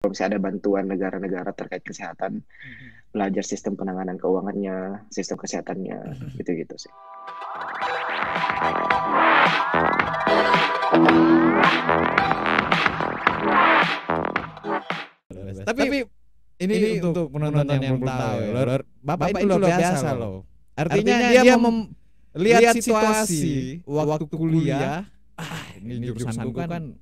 Kalau misalnya ada bantuan negara-negara terkait kesehatan, belajar sistem penanganan keuangannya, sistem kesehatannya, gitu-gitu sih. Tapi ini untuk penonton yang belum tahu ya, Bapak itu luar biasa loh. Artinya dia melihat situasi waktu kuliah. Ini jurusanku kan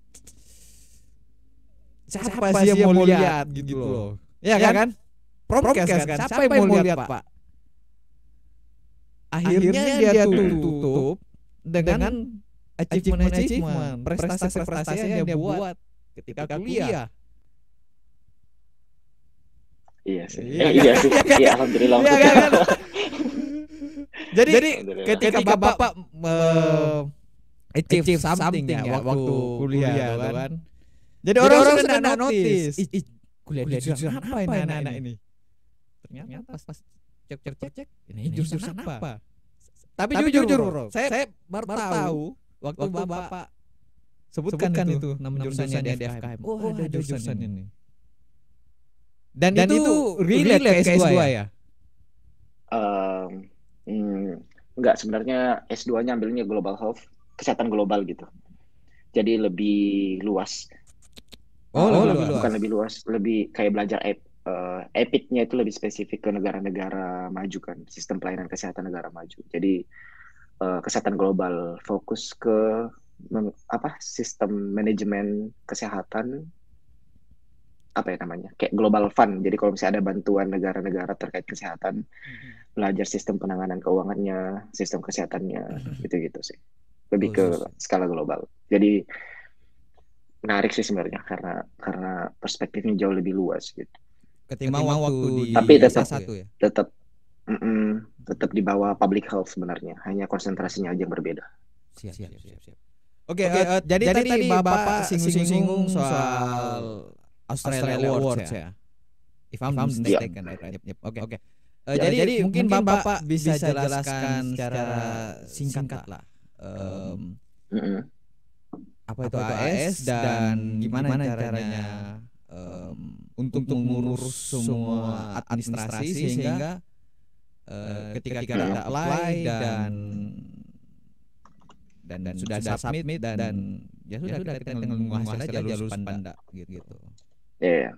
siapa sih yang mau lihat gitu loh. Ya kan? Promkes kan? Siapa yang mau lihat Pak? Akhirnya dia tutup dengan achievement, prestasi-prestasi yang dia buat ketika kuliah. Iya sih. Iya sih. Iya, alhamdulillah. Kan? Jadi ketika Bapak achieve something ya waktu kuliah kan. Jadi orang sudah notice, kuliah di jurusan apa ini anak ini? Ternyata pas cek, ini jurusan apa? Tapi jujur bro, saya baru tahu waktu Bapak sebutkan itu nama jurusannya di FKM. Oh ada jurusan ini. Dan itu relate ke S2 ya? Enggak, sebenarnya S2-nya ambilnya Global Health, kesehatan global gitu. Jadi lebih luas. Lebih luas. Bukan lebih luas, lebih kayak belajar EPIC-nya itu lebih spesifik ke negara-negara maju kan, sistem pelayanan kesehatan negara maju. Jadi kesehatan global fokus ke sistem manajemen kesehatan, apa ya namanya, kayak global fund. Jadi kalau misalnya ada bantuan negara-negara terkait kesehatan, belajar sistem penanganan keuangannya, sistem kesehatannya, gitu-gitu sih. Lebih ke skala global. Jadi menarik sih sebenarnya karena perspektifnya jauh lebih luas gitu. Ketimbang waktu di tapi S1 ya. Tetap di bawah public health sebenarnya, hanya konsentrasinya aja yang berbeda. Siap. Oke, jadi tadi Bapak singgung soal Australia Awards ya. If I'm mistaken, right? Oke. Jadi mungkin Bapak bisa jelaskan secara singkat lah. Apa itu AS dan gimana caranya untuk mengurus semua administrasi sehingga ketika kita apply dan sudah submit dan ya sudah kita tinggal menunggu hasil aja jalur panda gitu. Iya.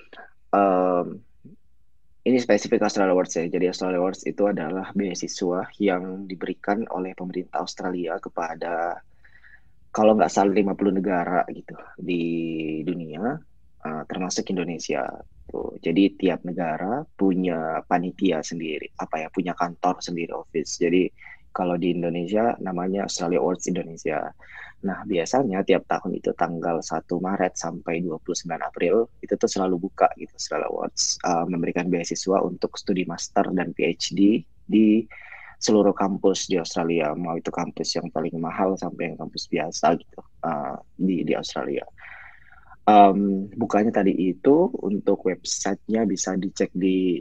Ini spesifik Australia Awards ya. Jadi Australia Awards itu adalah beasiswa yang diberikan oleh pemerintah Australia kepada, kalau nggak salah, 50 negara gitu di dunia, termasuk Indonesia. Tuh. Jadi tiap negara punya panitia sendiri, punya kantor sendiri, office. Jadi kalau di Indonesia namanya Australia Awards Indonesia. Nah, biasanya tiap tahun itu tanggal 1 Maret sampai 29 April itu tuh selalu buka gitu Australia Awards, memberikan beasiswa untuk studi master dan PhD di seluruh kampus di Australia, mau itu kampus yang paling mahal sampai yang kampus biasa gitu, di Australia. Bukanya tadi itu, untuk websitenya bisa dicek di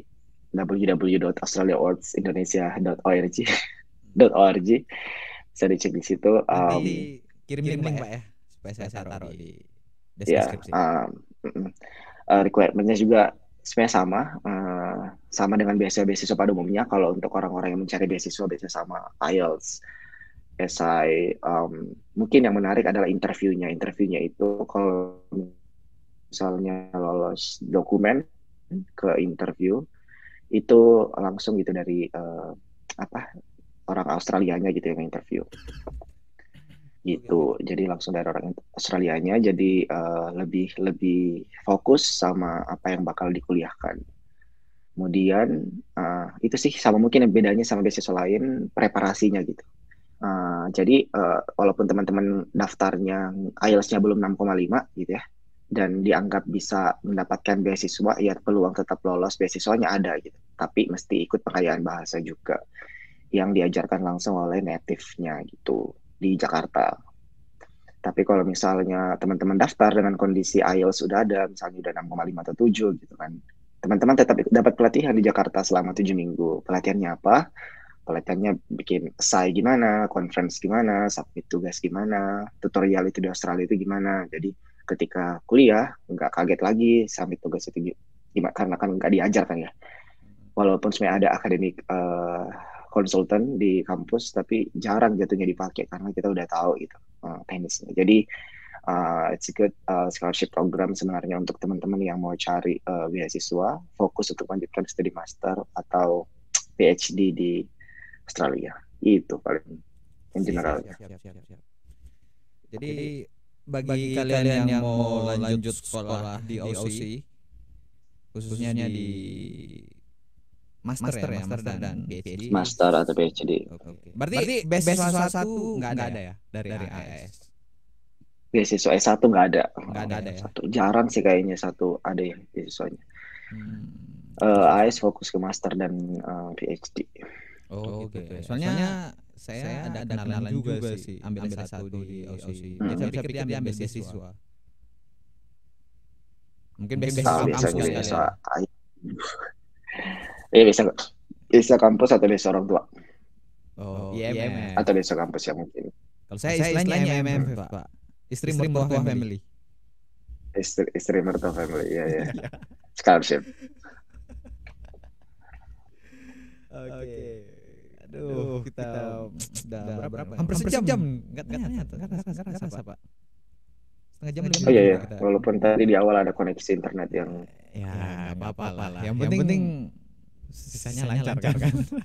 www.australiaawardsindonesia.org. Bisa dicek di situ. Nanti kirim link Pak ya, supaya saya taruh di deskripsi. Requirementnya juga sebenarnya sama dengan beasiswa pada umumnya. Kalau untuk orang-orang yang mencari beasiswa biasanya sama IELTS, SI. Mungkin yang menarik adalah interviewnya itu kalau misalnya lolos dokumen ke interview itu langsung gitu dari orang Australianya gitu yang interview gitu. Jadi langsung dari orang Australianya, jadi lebih fokus sama apa yang bakal dikuliahkan. Kemudian itu sih sama, mungkin yang bedanya sama beasiswa lain preparasinya gitu. Jadi walaupun teman-teman daftarnya IELTS-nya belum 6,5 gitu ya, dan dianggap bisa mendapatkan beasiswa, ya peluang tetap lolos beasiswanya ada gitu. Tapi mesti ikut pengayaan bahasa juga yang diajarkan langsung oleh native-nya gitu di Jakarta. Tapi kalau misalnya teman-teman daftar dengan kondisi IELTS sudah ada, misalnya udah 6,5 atau 7 gitu kan, teman-teman tetap dapat pelatihan di Jakarta selama 7 minggu. Pelatihannya apa? Pelatihannya bikin essay gimana, conference gimana, submit tugas gimana, tutorial itu di Australia itu gimana. Jadi ketika kuliah nggak kaget lagi sampai tugas itu karena kan nggak diajar kan ya. Walaupun sebenarnya ada akademik konsultan di kampus, tapi jarang jatuhnya dipakai karena kita udah tahu gitu teknisnya. Jadi it's a good scholarship program sebenarnya untuk teman-teman yang mau cari beasiswa, fokus untuk melanjutkan studi master atau PhD di Australia. Itu paling in general. Siap. Jadi bagi kalian yang mau lanjut sekolah di Aussie, khususnya di master dan PhD. Master atau PhD. Okay. Berarti beasiswa satu nggak ada ya dari AAS? Beasiswa S1 nggak ada. Nggak ada ya? Satu. Jarang sih kayaknya satu ada yang beasiswanya. AAS fokus ke master dan PhD. Oh gitu ya. Soalnya saya ada kenalan juga sih ambil satu di Aussie. Jadi saya pikir dia ambil beasiswa. Mungkin beasiswa kampus kali. Bisa kampus atau bisa orang tua. Oh, IMF. Atau bisa kampus yang mungkin. Kalau saya istilahnya IMF, Pak. Istri mertua family. Istri mertua family, ya. Scholarship. Oke. Aduh, kita udah berapa? Hampir sejam. Enggak rasa, Pak. Setengah jam lebih. Oh iya. Walaupun tadi di awal ada koneksi internet yang ya apa-apa lah. Yang penting sisanya lancar kan.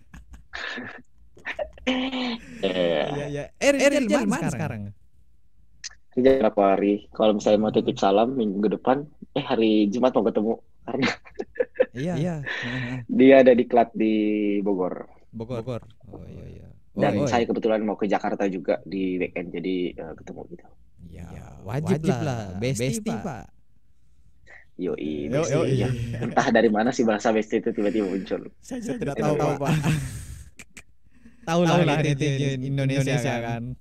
Iya. Di mana sekarang? Kerja berapa hari? Kalau misalnya mau titip salam minggu depan, hari Jumat mau ketemu karena Iya. Dia ada di Klat di Bogor. Oh iya. Dan saya kebetulan mau ke Jakarta juga di weekend, jadi ketemu gitu. Ya, wajib lah. Bestie, Pak. Yoi. Ya. Entah dari mana sih bahasa bestie itu tiba-tiba muncul. Saya tidak tahu, Pak. Tahu lah netizen Indonesia kan.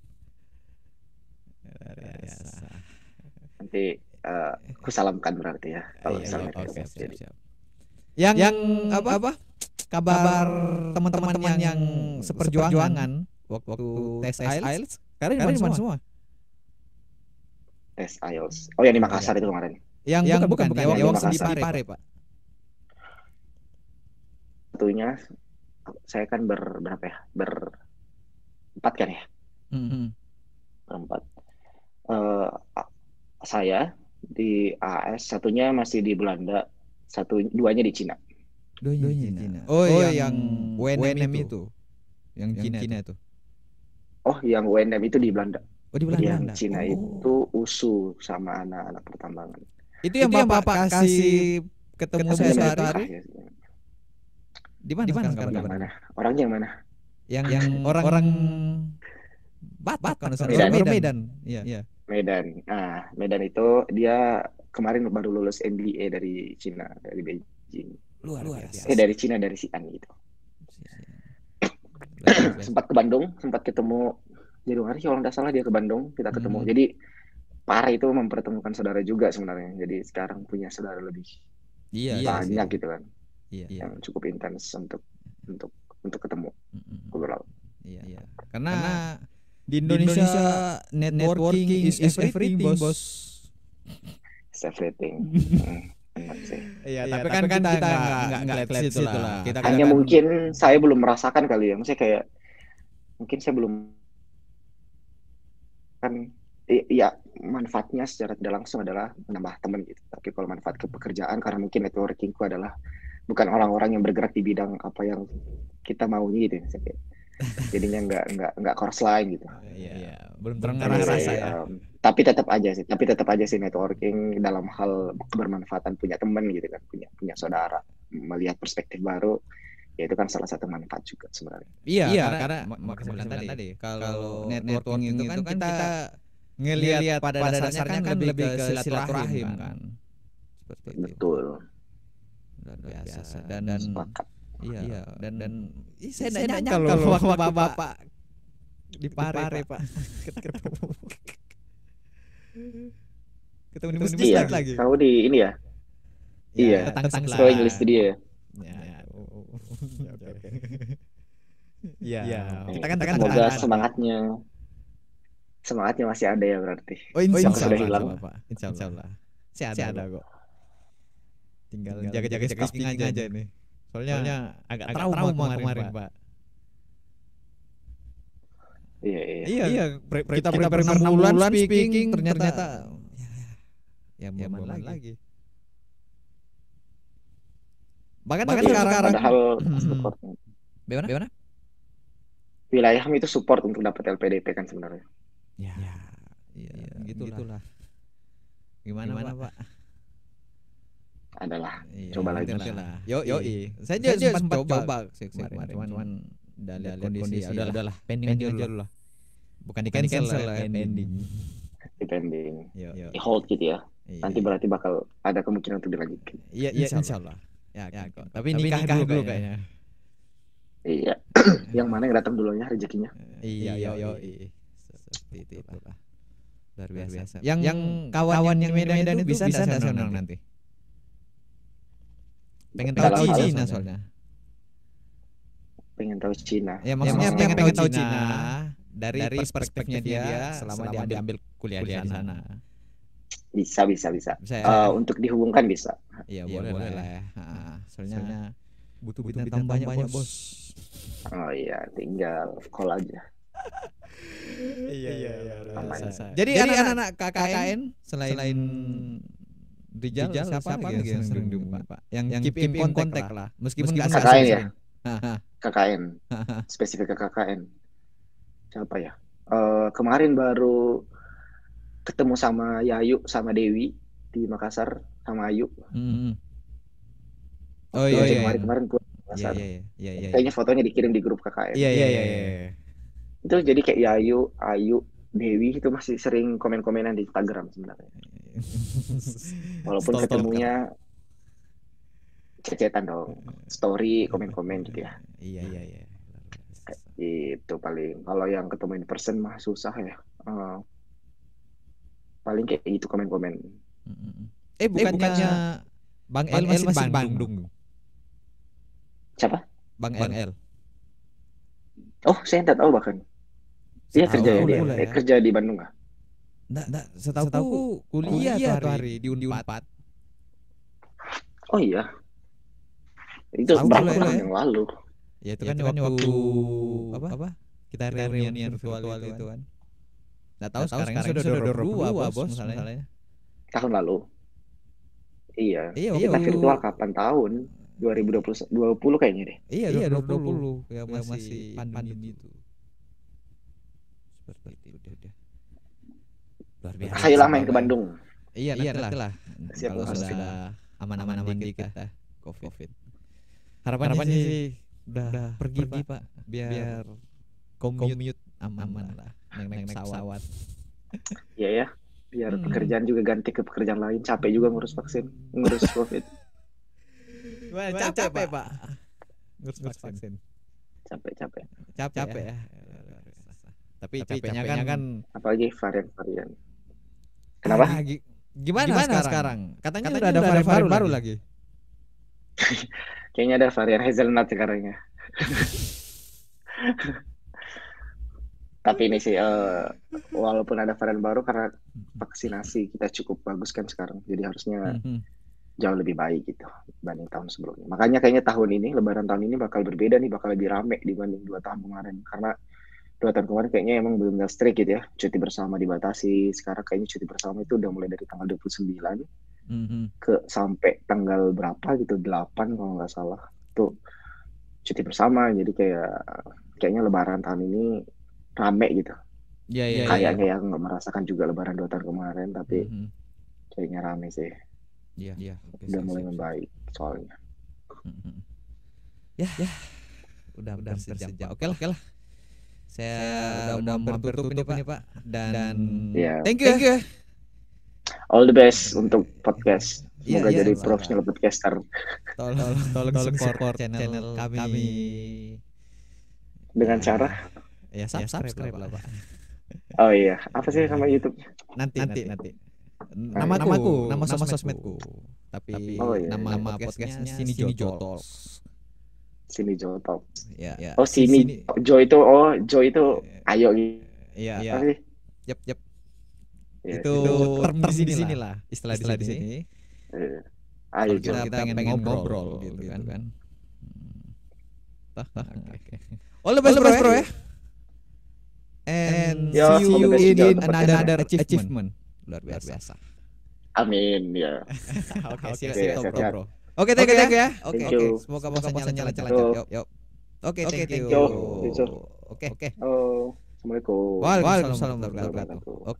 Nanti aku salamkan berarti ya kalau misalnya. Siap. Yang apa? Kabar teman-teman yang seperjuangan waktu tes IELTS kalian gimana semua? Tes IELTS. Oh, yang di Makassar itu kemarin. Yang bukan yang di Pare, Pak. Satunya saya kan berapa ya? Berempat kan ya? Berempat. Saya di AS, satunya masih di Belanda, duanya di Cina. Cina. Oh, yang WNM itu. Yang Cina itu. Oh, yang WNM itu di Belanda. Oh, di Belanda. Yang Cina itu USU sama anak-anak pertambangan. Itu yang Bapak kasih ketemu saya suatu hari. Di mana sekarang? Orangnya yang mana? Yang orang Batak kan Medan. Iya. Medan. Nah, Medan itu dia kemarin baru lulus MBA dari Cina, dari Beijing. Luar biasa. Dari Cina, dari Xi'an gitu. Sempat ke Bandung, sempat ketemu Januari kalau nggak salah dia ke Bandung, kita ketemu. Jadi Pare itu mempertemukan saudara juga sebenarnya. Jadi sekarang punya saudara lebih banyak gitu kan. Yang cukup intens untuk ketemu ngobrol. Iya. Karena di Indonesia networking is everything, bos. Is everything. Iya, tapi kan kita nggak lihat situ lah. Hanya mungkin saya belum merasakan kali ya. Maksudnya kayak mungkin saya belum kan ya manfaatnya secara tidak langsung adalah menambah teman gitu. Tapi kalau manfaat ke pekerjaan karena mungkin networkingku adalah bukan orang-orang yang bergerak di bidang apa yang kita maunya gitu. Jadinya nggak course lain gitu. Iya. Belum terasa ya. Tapi tetap aja sih networking dalam hal kebermanfaatan, punya teman gitu kan, punya saudara, melihat perspektif baru, ya itu kan salah satu manfaat juga sebenarnya. Iya, karena makanya tadi kalau networking itu kan kita ngelihat pada dasarnya kan lebih ke silaturahim kan. Seperti itu. Betul. Luar biasa. Dan sepakat. Iya, dan saya nanya kalau waktu Bapak di Pare, Pak. Ketemu di masjid lagi. Kamu di ini ya? Iya. Tetangga English dia ya. Iya. Kita kan semangatnya. Semangatnya masih ada ya berarti. Oh, insya Sudah Allah, hilang. Pak. Insya Allah. Saya ada kok. Tinggal jaga-jaga speaking aja nih. Soalnya agak trauma kemarin, Pak. Iya. Kita prepare 6 bulan speaking, ternyata ya belum lagi. Bahkan sekarang padahal support. Bagaimana? Wilayahmu itu support untuk dapat LPDP kan sebenarnya. Ya, gitulah. Gimana Pak? Adalah coba lagi lah. Yoi. Saya juga sempat coba kemarin, cuman dari kondisi udahlah pending aja dulu lah. Bukan di cancel lah, pending. Di hold gitu ya. Nanti berarti bakal ada kemungkinan untuk dilanjutkan. Iya, insyaallah. Ya, tapi nikah dulu kayaknya. Iya. Yang mana yang datang dulunya rezekinya? Iya. Seperti itulah. Luar biasa. Yang kawan yang Medan itu bisa nasional nanti. Pengen tahu Cina soalnya. Pengen tahu Cina. Ya maksudnya pengen tahu Cina dari perspektifnya dia selama dia ambil kuliah di sana. Bisa. Untuk dihubungkan bisa. Iya, boleh lah. Soalnya butuh bintang banyak, Bos. Oh iya, tinggal call aja. Iya. Jadi anak-anak KKN selain Rijal siapa lagi yang sering diumumkan, Pak? Yang keep in contact lah. Meskipun enggak KKN ya. KKN. Spesifik ke KKN. Siapa ya? Kemarin baru ketemu sama Yayu sama Dewi di Makassar sama Ayu. Oh iya. Kemarin gua Makassar. Iya. Kayaknya fotonya dikirim di grup KKN. Iya. Itu jadi kayak Yayu, Ayu, Dewi itu masih sering komen-komenan di Instagram sebenarnya. Walaupun ketemunya cecetan dong, story, komen-komen gitu ya. Iya. Itu paling. Kalau yang ketemu in person mah susah ya. Paling kayak gitu komen-komen. Bukannya Bang El masih di Bandung. Siapa? Bang El. Oh, saya tidak tahu bahkan. Dia kerja ya, dia kerja di Bandung nggak? Nggak. Setahu kuliah tuh hari di Unpad. Oh iya. Itu berapa tahun yang lalu? Ya itu kan waktu apa? Kita reunian virtual itu kan. Nggak tahu sekarang sudah 2022 bos misalnya. Tahun lalu. Iya. Kita virtual kapan tahun? 2020 kayaknya deh. Iya 2020 ya masih pandemi itu. Seperti itu udah. Luar biasa. Ayolah main ke Bandung. Iya nanti lah. Kalau sudah aman-aman dikit lah COVID. Harapannya sih udah pergi Pak biar commute aman lah naik pesawat. Iya ya. Biar pekerjaan juga ganti ke pekerjaan lain. Capek juga ngurus vaksin, ngurus COVID. Capek Pak. Ngurus vaksin. Capek ya. Tapi capeknya kan apalagi varian. Kenapa? Gimana sekarang? Katanya udah ada varian baru lagi. Kayaknya ada varian hazelnut sekarang ya. Tapi ini sih walaupun ada varian baru karena vaksinasi kita cukup bagus kan sekarang. Jadi harusnya jauh lebih baik gitu dibanding tahun sebelumnya. Makanya kayaknya Lebaran tahun ini bakal berbeda nih, bakal lebih rame dibanding 2 tahun kemarin. Karena 2 tahun kemarin kayaknya emang belum strict gitu ya. Cuti bersama dibatasi. Sekarang kayaknya cuti bersama itu udah mulai dari tanggal 29 ke sampai tanggal berapa gitu, 8 kalau nggak salah. Tuh cuti bersama. Jadi kayaknya Lebaran tahun ini rame gitu. Iya. Kayaknya ya nggak merasakan juga Lebaran 2 tahun kemarin, tapi kayaknya rame sih. Iya. Udah mulai membaik soalnya. Ya. Udah sejam. Oke lah. Saya udah mau bertutup ini Pak. Dan thank you. All the best untuk podcast. Semoga jadi profesional podcaster. Tolong support channel kami dengan cara ya subscribe lah Pak. Oh iya, apa sih nama YouTube? Nanti. Nama sosmedku. Tapi nama podcastnya Sini Jotol. Sini Jotol. Ya. Oh Sini Jo itu ayo gitu. Iya. Apa sih? Yap. Ya, Itu term di sini lah, istilah di sini. Ayo Kalau kita pengen ngobrol gitu kan. Oke. All the best bro ya. And see you in another achievement. Luar biasa. Amin ya. Oke, siap bro. Oke, thank you ya. Oke. Semoga puasanya lancar. Yuk. Oke, thank you. Oke. Assalamualaikum. Waalaikumsalam warahmatullahi wabarakatuh. Oke.